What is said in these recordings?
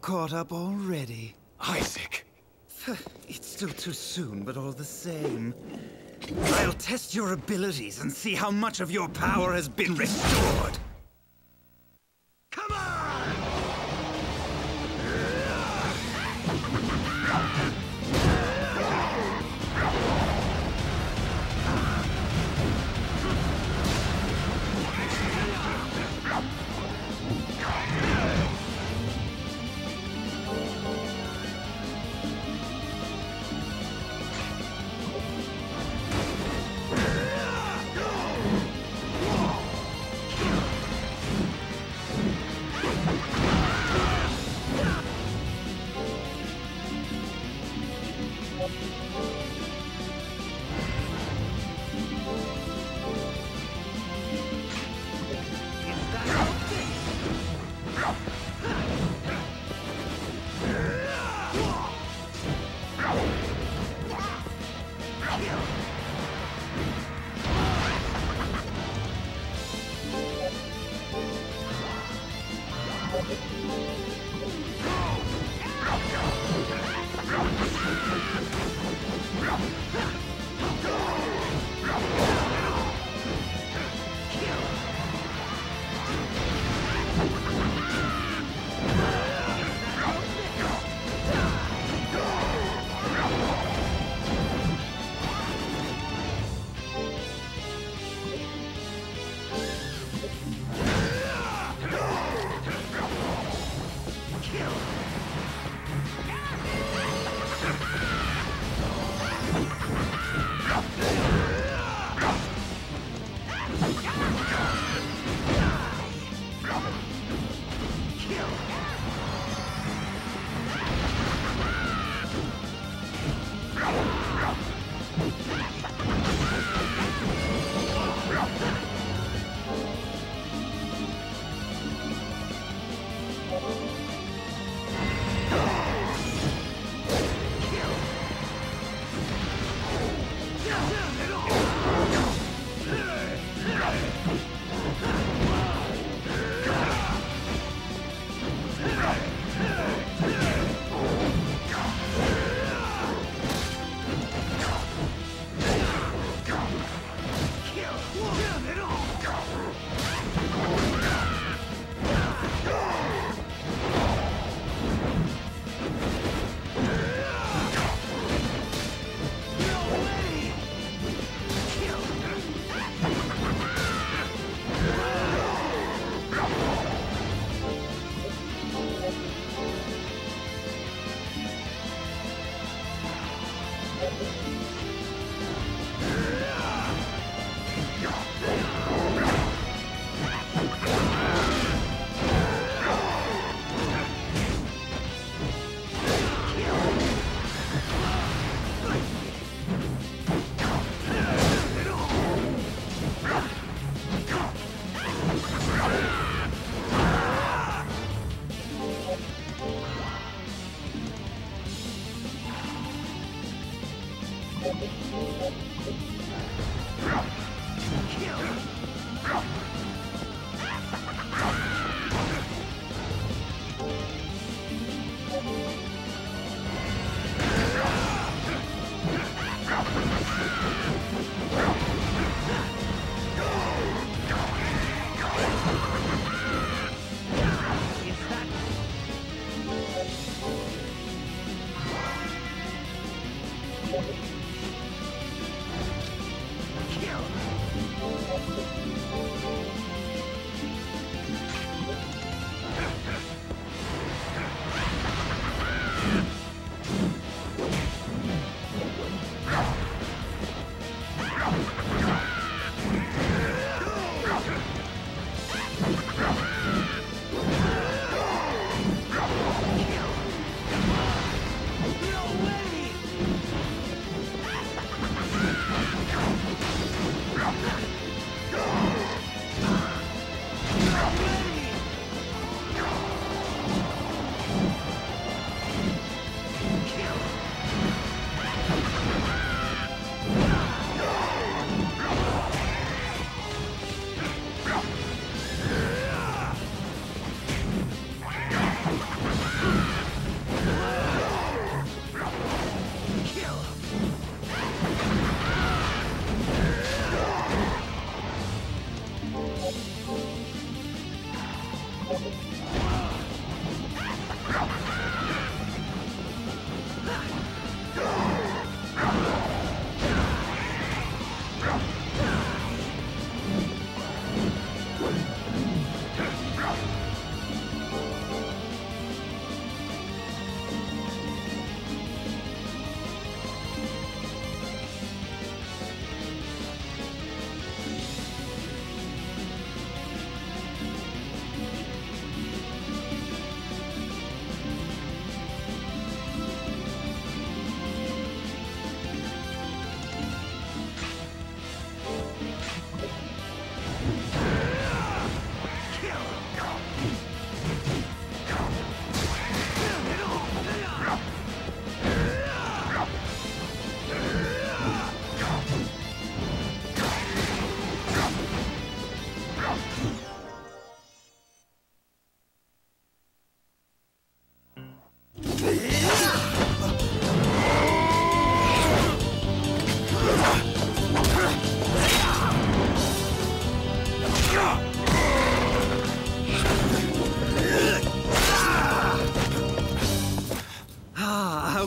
caught up already. Isaac! It's still too soon, but all the same. I'll test your abilities and see how much of your power has been restored. Come on!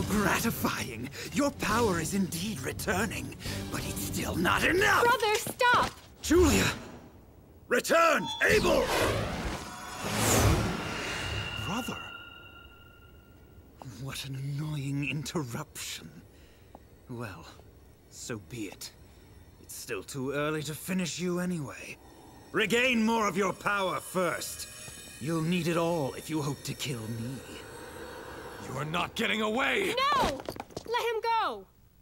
gratifying. Your power is indeed returning, but it's still not enough! Brother, stop! Julia! Return! Abel! Brother? What an annoying interruption. Well, so be it. It's still too early to finish you anyway. Regain more of your power first. You'll need it all if you hope to kill me. You are not getting away! No! Let him go!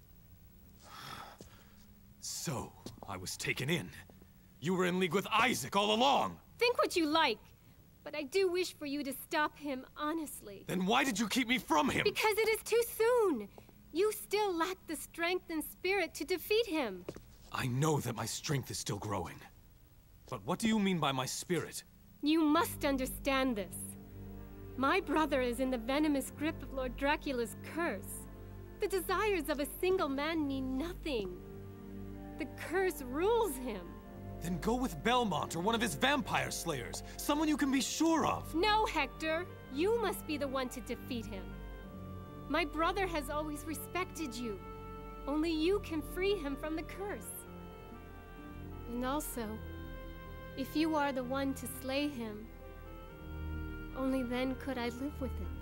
So, I was taken in. You were in league with Isaac all along! Think what you like, but I do wish for you to stop him, honestly. Then why did you keep me from him? Because it is too soon! You still lack the strength and spirit to defeat him. I know that my strength is still growing. But what do you mean by my spirit? You must understand this. My brother is in the venomous grip of Lord Dracula's curse. The desires of a single man mean nothing. The curse rules him. Then go with Belmont or one of his vampire slayers. Someone you can be sure of. No, Hector. You must be the one to defeat him. My brother has always respected you. Only you can free him from the curse. And also, if you are the one to slay him, only then could I live with it.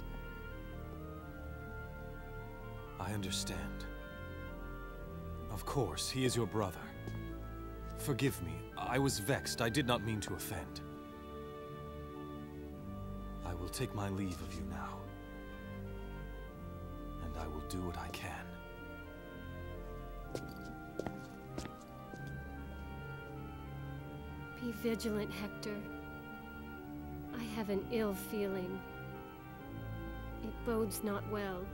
I understand. Of course, he is your brother. Forgive me. I was vexed. I did not mean to offend. I will take my leave of you now. And I will do what I can. Be vigilant, Hector. I have an ill feeling. It bodes not well.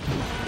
Igavania.